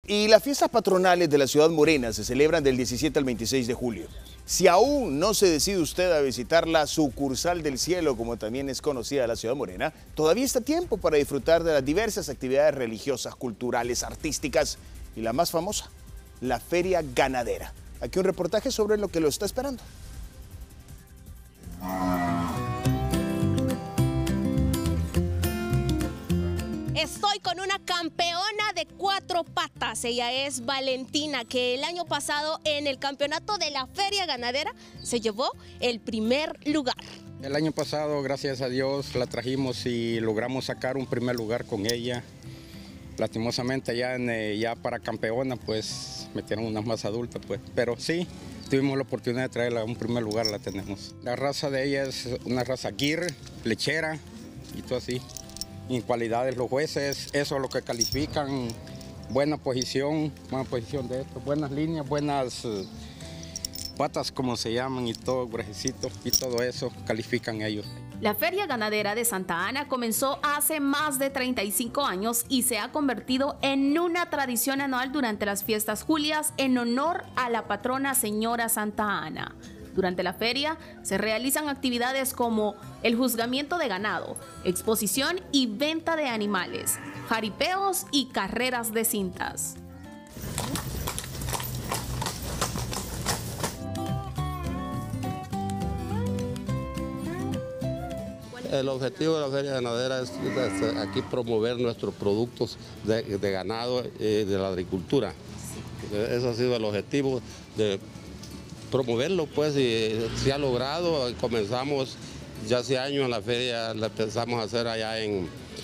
Y las fiestas patronales de la ciudad morena se celebran del 17 al 26 de julio. Si aún no se decide usted a visitar la sucursal del cielo, como también es conocida la ciudad morena, todavía está tiempo para disfrutar de las diversas actividades religiosas, culturales, artísticas y la más famosa, la Feria Ganadera. Aquí un reportaje sobre lo que lo está esperando. Estoy con una campeona de 4 patas, ella es Valentina, que el año pasado en el campeonato de la Feria Ganadera se llevó el primer lugar. El año pasado, gracias a Dios, la trajimos y logramos sacar un primer lugar con ella. Lastimosamente ya para campeona pues metieron unas más adultas, pues, pero sí, tuvimos la oportunidad de traerla a un primer lugar, la tenemos. La raza de ella es una raza Gir, lechera y todo así. En cualidades los jueces, eso es lo que califican, buena posición de esto, buenas líneas, buenas patas como se llaman y todo, grajecito y todo eso califican ellos. La Feria Ganadera de Santa Ana comenzó hace más de 35 años y se ha convertido en una tradición anual durante las fiestas julias en honor a la patrona Señora Santa Ana. Durante la feria se realizan actividades como el juzgamiento de ganado, exposición y venta de animales, jaripeos y carreras de cintas. El objetivo de la Feria Ganadera es aquí promover nuestros productos de ganado y de la agricultura. Eso ha sido el objetivo de promoverlo, pues, y se ha logrado. Comenzamos ya hace años en la feria, la empezamos a hacer allá en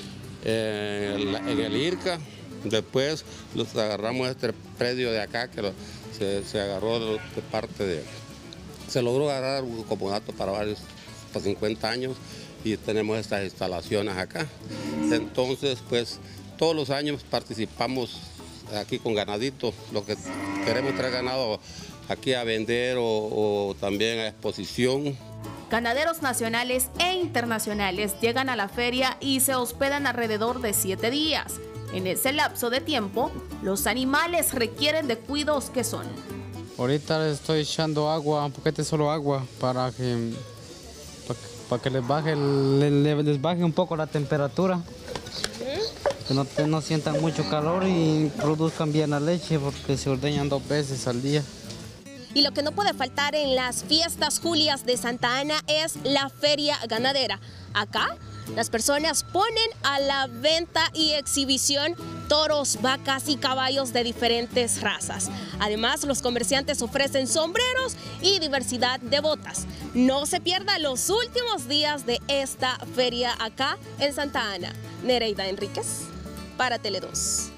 el IRCA. Después los agarramos este predio de acá que se agarró de parte de... Se logró agarrar un comodato para 50 años y tenemos estas instalaciones acá. Entonces, pues, todos los años participamos aquí con ganadito. Lo que queremos traer ganado aquí a vender o también a exposición. Ganaderos nacionales e internacionales llegan a la feria y se hospedan alrededor de 7 días. En ese lapso de tiempo, los animales requieren de cuidados que son. Ahorita les estoy echando agua, un poquito solo agua, para que les baje un poco la temperatura. Que no sientan mucho calor y produzcan bien la leche, porque se ordeñan 2 veces al día. Y lo que no puede faltar en las fiestas julias de Santa Ana es la Feria Ganadera. Acá las personas ponen a la venta y exhibición toros, vacas y caballos de diferentes razas. Además, los comerciantes ofrecen sombreros y diversidad de botas. No se pierda los últimos días de esta feria acá en Santa Ana. Nereida Enríquez para Tele 2.